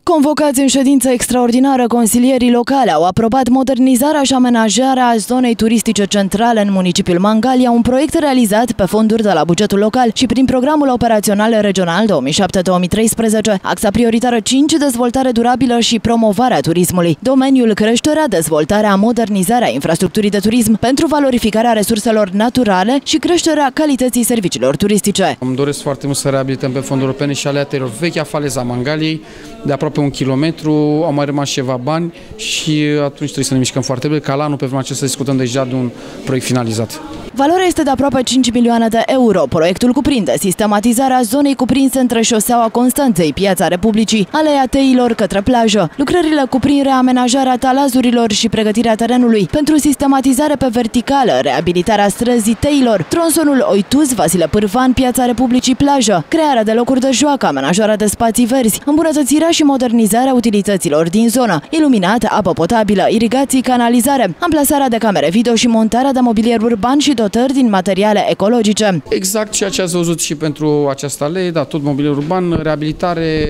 Convocați în ședință extraordinară, consilierii locale au aprobat modernizarea și amenajarea zonei turistice centrale în municipiul Mangalia, un proiect realizat pe fonduri de la bugetul local și prin programul operațional regional 2007-2013. Axa prioritară 5, dezvoltare durabilă și promovarea turismului. Domeniul creșterea, dezvoltarea, modernizarea infrastructurii de turism pentru valorificarea resurselor naturale și creșterea calității serviciilor turistice. Îmi doresc foarte mult să reabilităm pe fonduri europene și aleateriilor vechea faleza Mangaliei, de aproape 1 kilometru, au mai rămas ceva bani și atunci trebuie să ne mișcăm foarte bine, ca la anul pe vremea aceasta să discutăm deja de un proiect finalizat. Valoarea este de aproape 5 milioane de euro. Proiectul cuprinde sistematizarea zonei cuprinse între șoseaua Constanței, Piața Republicii, Aleea Teilor către plajă. Lucrările cuprind reamenajarea talazurilor și pregătirea terenului pentru sistematizare pe verticală, reabilitarea străzii Teilor, tronsonul Oituz, Vasile Pârvan, Piața Republicii, plajă, crearea de locuri de joacă, amenajarea de spații verzi, îmbunătățirea și modernizarea utilităților din zonă, iluminat, apă potabilă, irigații, canalizare, amplasarea de camere video și montarea de mobilier urban și dotări din materiale ecologice. Exact ceea ce ați văzut și pentru această alee, da, tot mobilier urban, reabilitare,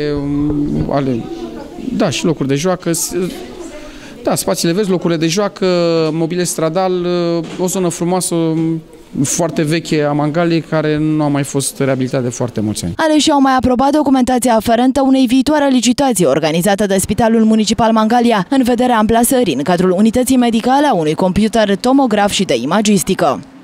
da, și locuri de joacă, da, spațiile verzi, locurile de joacă, mobilier stradal, o zonă frumoasă, foarte veche a Mangaliei, care nu a mai fost reabilitată de foarte mulți ani. Aleșii au mai aprobat documentația aferentă unei viitoare licitații organizate de Spitalul Municipal Mangalia, în vederea amplasării în cadrul unității medicale a unui computer tomograf și de imagistică.